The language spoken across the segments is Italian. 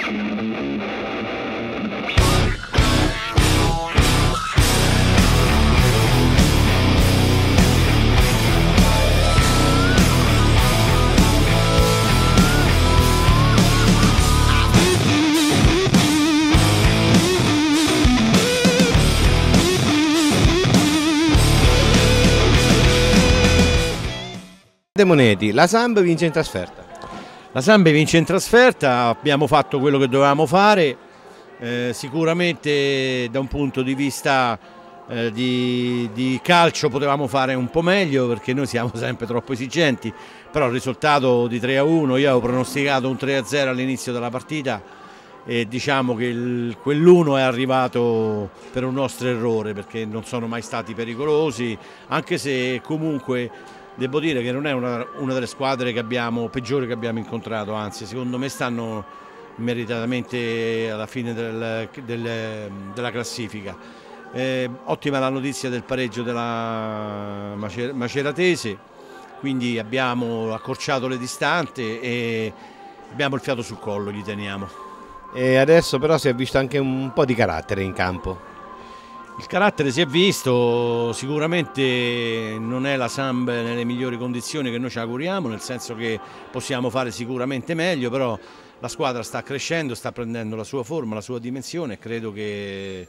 Moneti, la Samb vince in trasferta. La Samb vince in trasferta, abbiamo fatto quello che dovevamo fare, sicuramente da un punto di vista di calcio potevamo fare un po' meglio perché noi siamo sempre troppo esigenti, però il risultato di 3-1, io avevo pronosticato un 3-0 all'inizio della partita e diciamo che quell'1 è arrivato per un nostro errore perché non sono mai stati pericolosi, anche se comunque devo dire che non è una delle squadre peggiori che abbiamo incontrato, anzi secondo me stanno meritatamente alla fine della classifica. Ottima la notizia del pareggio della Maceratese, quindi abbiamo accorciato le distanze e abbiamo il fiato sul collo, gli teniamo. E adesso però si è visto anche un po' di carattere in campo. Il carattere si è visto, sicuramente non è la Samb nelle migliori condizioni che noi ci auguriamo, nel senso che possiamo fare sicuramente meglio, però la squadra sta crescendo, sta prendendo la sua forma, la sua dimensione e credo che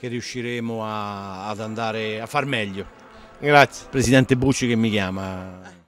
riusciremo ad andare a far meglio. Grazie. Presidente Bucci che mi chiama.